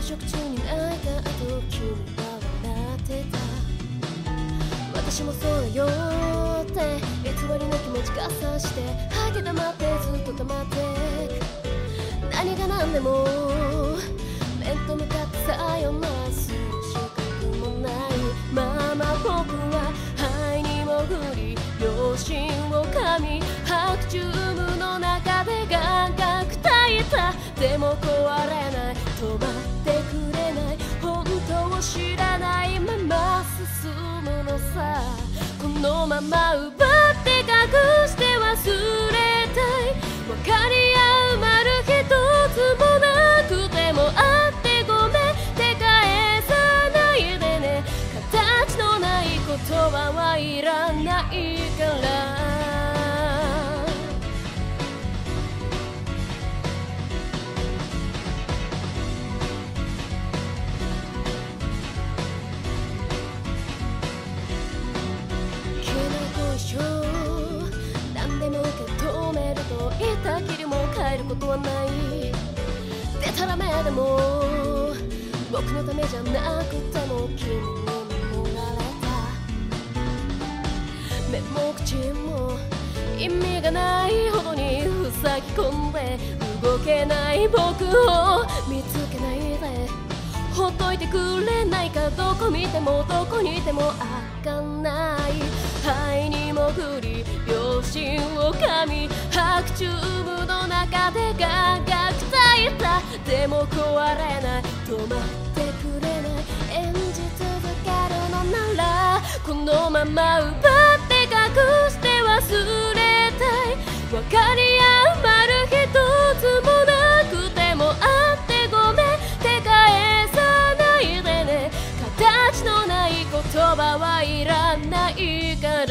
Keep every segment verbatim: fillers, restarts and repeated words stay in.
食中に泣いた後君は笑ってた。私もそうよって偽りの気持ちがさして吐き溜まってずっと溜まってく。何が何でも面と向かってさよならする資格もないまま僕は灰に潜り両親を噛み白昼夢の中で眼角耐えた。でも壊れない止まってくれない本当を知らないまま進むのさ。このまま奪って隠して忘れたい。分かり合う丸一つもなくてもあってごめん手返さないでね。形のない言葉はいらないから。何でも受け止めると言ったきりも変えることはない。でたらめでも僕のためじゃなくても君に守られた。目も口も意味がないほどに塞ぎ込んで動けない僕を見つけないでほっといてくれないか。どこ見てもどこにいても開かない。灰に潜り両親を噛み白昼夢の中で眼角耐えた。でも壊れない止まってくれない演じ続けるのならこのまま奪って隠して忘れたい。分かり合う丸一つもなくてもあってごめん手返さないでね。形のない言葉はいらないから。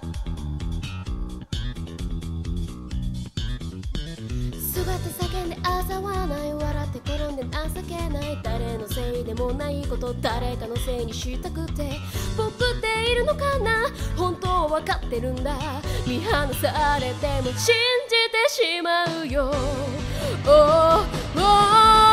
姿叫んで嘲わない笑って転んで情けない誰のせいでもないこと誰かのせいにしたくて僕っているのかな。本当は分かってるんだ。見放されても信じてしまうよ。oh, oh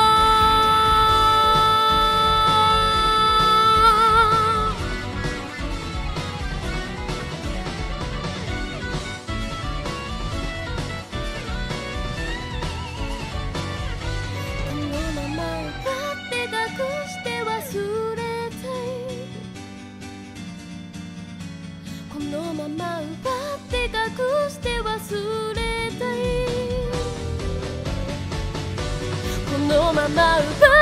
このまま奪って隠して忘れたい。このまま奪